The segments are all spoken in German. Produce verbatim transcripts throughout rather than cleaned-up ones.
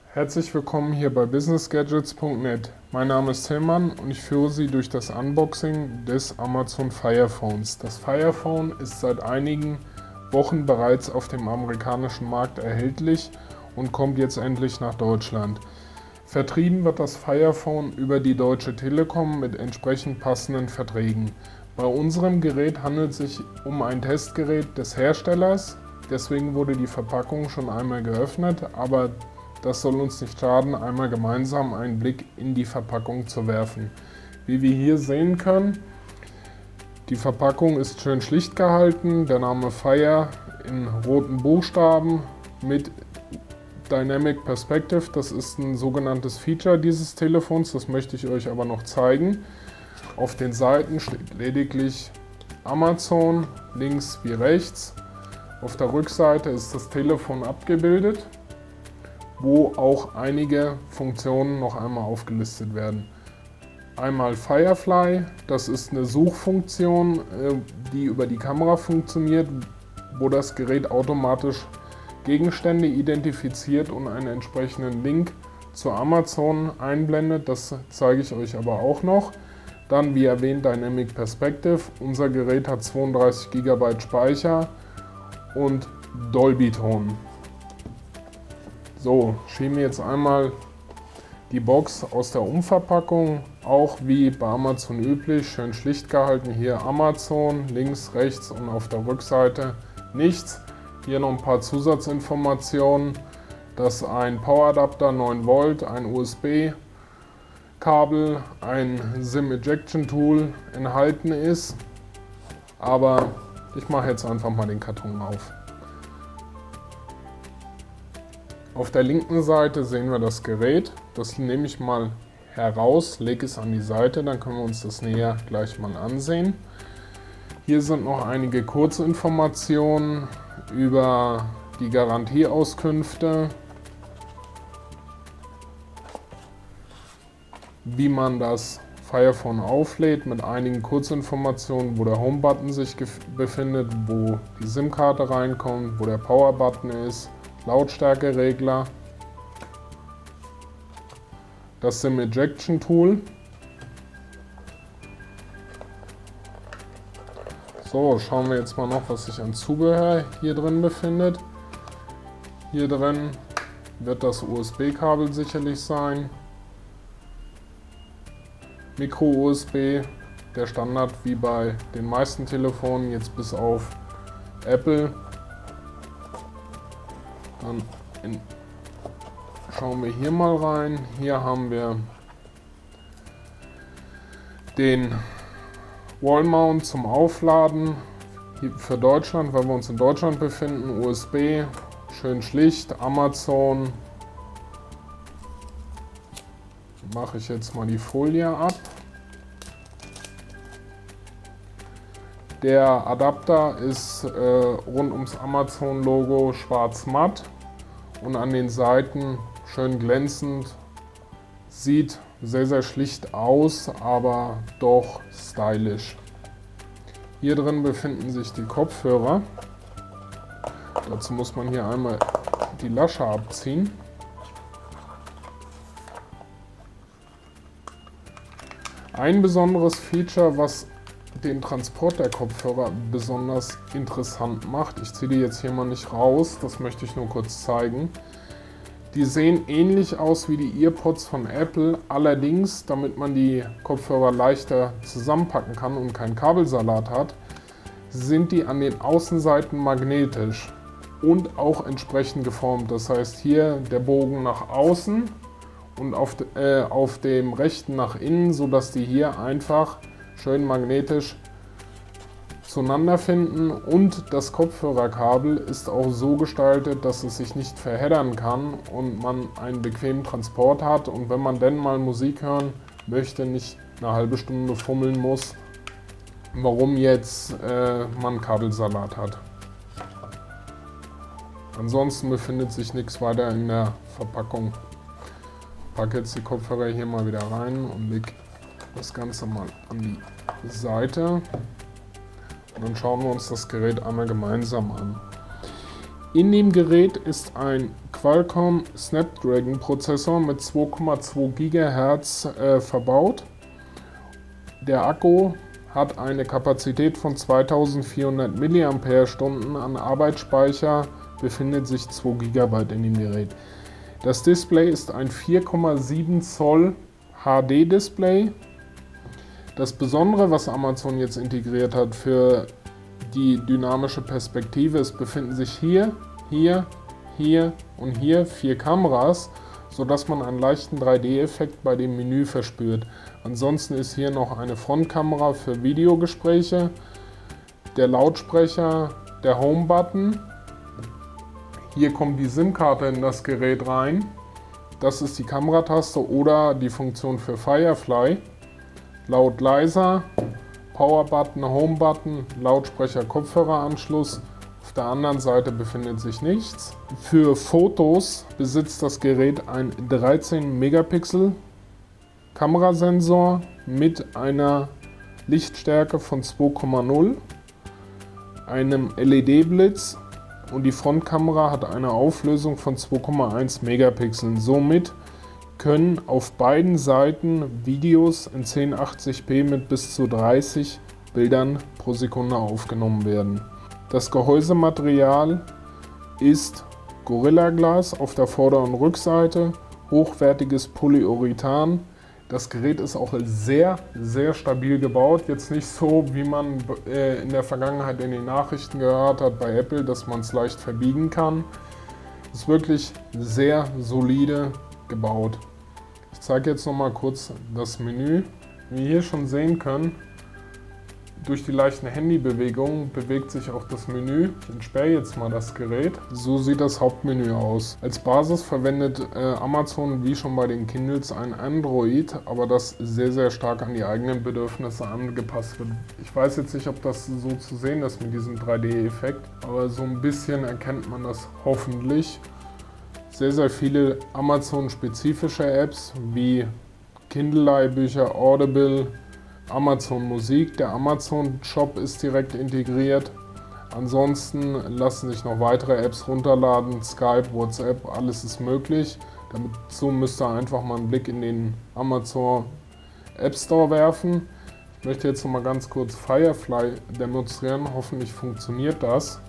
Herzlich willkommen hier bei business gadgets punkt net. Mein Name ist Tillmann und ich führe Sie durch das Unboxing des Amazon Fire Phones. Das Fire Phone ist seit einigen Wochen bereits auf dem amerikanischen Markt erhältlich und kommt jetzt endlich nach Deutschland. Vertrieben wird das Fire Phone über die Deutsche Telekom mit entsprechend passenden Verträgen. Bei unserem Gerät handelt es sich um ein Testgerät des Herstellers, deswegen wurde die Verpackung schon einmal geöffnet, aber das soll uns nicht schaden, einmal gemeinsam einen Blick in die Verpackung zu werfen. Wie wir hier sehen können, die Verpackung ist schön schlicht gehalten, der Name Fire in roten Buchstaben mit Dynamic Perspective, das ist ein sogenanntes Feature dieses Telefons, das möchte ich euch aber noch zeigen. Auf den Seiten steht lediglich Amazon, links wie rechts. Auf der Rückseite ist das Telefon abgebildet, wo auch einige Funktionen noch einmal aufgelistet werden. Einmal Firefly, das ist eine Suchfunktion, die über die Kamera funktioniert, wo das Gerät automatisch Gegenstände identifiziert und einen entsprechenden Link zu Amazon einblendet. Das zeige ich euch aber auch noch. Dann, wie erwähnt, Dynamic Perspective. Unser Gerät hat zweiunddreißig Gigabyte Speicher und Dolby-Ton. So, schieben wir jetzt einmal die Box aus der Umverpackung, auch wie bei Amazon üblich, schön schlicht gehalten. Hier Amazon, links, rechts und auf der Rückseite nichts. Hier noch ein paar Zusatzinformationen, dass ein Poweradapter neun Volt, ein U S B-Kabel, ein SIM-Ejection-Tool enthalten ist. Aber ich mache jetzt einfach mal den Karton auf. Auf der linken Seite sehen wir das Gerät. Das nehme ich mal heraus, lege es an die Seite, dann können wir uns das näher gleich mal ansehen. Hier sind noch einige Kurzinformationen über die Garantieauskünfte, wie man das Fire Phone auflädt, mit einigen Kurzinformationen, wo der Home-Button sich befindet, wo die SIM-Karte reinkommt, wo der Power-Button ist, Lautstärkeregler, das SIM-Ejection-Tool. So, schauen wir jetzt mal noch, was sich an Zubehör hier drin befindet. Hier drin wird das U S B-Kabel sicherlich sein. Micro-U S B, der Standard wie bei den meisten Telefonen, jetzt bis auf Apple. Dann in, schauen wir hier mal rein. Hier haben wir den Wall-Mount zum Aufladen hier für Deutschland, weil wir uns in Deutschland befinden. U S B, schön schlicht. Amazon. Mache ich jetzt mal die Folie ab. Der Adapter ist äh, rund ums Amazon-Logo schwarz-matt und an den Seiten schön glänzend. Sieht sehr, sehr schlicht aus, aber doch stylisch. Hier drin befinden sich die Kopfhörer. Dazu muss man hier einmal die Lasche abziehen. Ein besonderes Feature, was den Transport der Kopfhörer besonders interessant macht. Ich ziehe die jetzt hier mal nicht raus, das möchte ich nur kurz zeigen. Die sehen ähnlich aus wie die EarPods von Apple, allerdings, damit man die Kopfhörer leichter zusammenpacken kann und keinen Kabelsalat hat, sind die an den Außenseiten magnetisch und auch entsprechend geformt. Das heißt, hier der Bogen nach außen und auf, äh, auf dem rechten nach innen, sodass die hier einfach schön magnetisch zueinander finden, und das Kopfhörerkabel ist auch so gestaltet, dass es sich nicht verheddern kann und man einen bequemen Transport hat, und wenn man denn mal Musik hören möchte, nicht eine halbe Stunde fummeln muss, warum jetzt äh, man Kabelsalat hat. Ansonsten befindet sich nichts weiter in der Verpackung. Ich packe jetzt die Kopfhörer hier mal wieder rein und lege das Ganze mal an die Seite. Und dann schauen wir uns das Gerät einmal gemeinsam an. In dem Gerät ist ein Qualcomm Snapdragon Prozessor mit zwei Komma zwei Gigahertz äh, verbaut. Der Akku hat eine Kapazität von zweitausendvierhundert Milliampere-Stunden, an Arbeitsspeicher befindet sich zwei Gigabyte in dem Gerät. Das Display ist ein vier Komma sieben Zoll H D Display. Das Besondere, was Amazon jetzt integriert hat für die dynamische Perspektive, es befinden sich hier, hier, hier und hier vier Kameras, sodass man einen leichten drei D-Effekt bei dem Menü verspürt. Ansonsten ist hier noch eine Frontkamera für Videogespräche, der Lautsprecher, der Home-Button. Hier kommt die SIM-Karte in das Gerät rein. Das ist die Kamerataste oder die Funktion für Firefly. Laut, leiser, Power-Button, Home-Button, Lautsprecher, Kopfhöreranschluss. Auf der anderen Seite befindet sich nichts. Für Fotos besitzt das Gerät ein dreizehn Megapixel Kamerasensor mit einer Lichtstärke von zwei Komma null, einem L E D-Blitz und die Frontkamera hat eine Auflösung von zwei Komma eins Megapixeln. Somit können auf beiden Seiten Videos in zehnhundertachtzig p mit bis zu dreißig Bildern pro Sekunde aufgenommen werden. Das Gehäusematerial ist Gorilla Glas auf der Vorder- und Rückseite, hochwertiges Polyurethan. Das Gerät ist auch sehr, sehr stabil gebaut. Jetzt nicht so, wie man äh, in der Vergangenheit in den Nachrichten gehört hat bei Apple, dass man es leicht verbiegen kann. Es ist wirklich sehr solide gebaut. Ich zeige jetzt noch mal kurz das Menü. Wie wir hier schon sehen können, durch die leichten Handybewegungen bewegt sich auch das Menü. Ich entsperre jetzt mal das Gerät. So sieht das Hauptmenü aus. Als Basis verwendet äh, Amazon wie schon bei den Kindles ein Android, aber das sehr, sehr stark an die eigenen Bedürfnisse angepasst wird. Ich weiß jetzt nicht, ob das so zu sehen ist mit diesem drei D-Effekt, aber so ein bisschen erkennt man das hoffentlich. Sehr, sehr viele Amazon-spezifische Apps wie Kindle-Leihbücher, Audible, Amazon Musik, der Amazon Shop ist direkt integriert. Ansonsten lassen sich noch weitere Apps runterladen, Skype, WhatsApp, alles ist möglich. Dazu müsst ihr einfach mal einen Blick in den Amazon App Store werfen. Ich möchte jetzt noch mal ganz kurz Firefly demonstrieren, hoffentlich funktioniert das.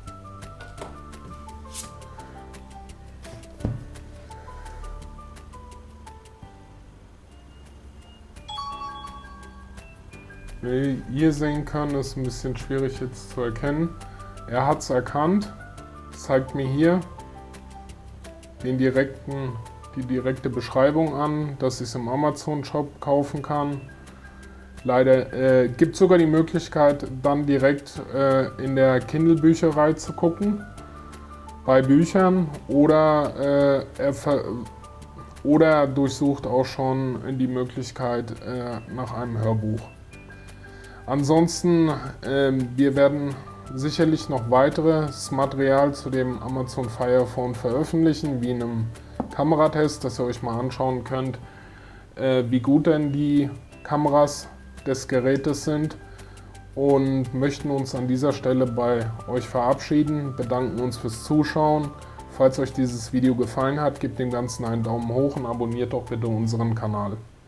Wie ihr sehen könnt, ist ein bisschen schwierig jetzt zu erkennen. Er hat es erkannt, zeigt mir hier den direkten, die direkte Beschreibung an, dass ich es im Amazon Shop kaufen kann. Leider äh, gibt es sogar die Möglichkeit, dann direkt äh, in der Kindle Bücherei zu gucken, bei Büchern, oder, äh, er, ver oder er durchsucht auch schon die Möglichkeit äh, nach einem Hörbuch. Ansonsten, äh, wir werden sicherlich noch weiteres Material zu dem Amazon Fire Phone veröffentlichen, wie in einem Kameratest, dass ihr euch mal anschauen könnt, äh, wie gut denn die Kameras des Gerätes sind, und möchten uns an dieser Stelle bei euch verabschieden, bedanken uns fürs Zuschauen. Falls euch dieses Video gefallen hat, gebt dem Ganzen einen Daumen hoch und abonniert doch bitte unseren Kanal.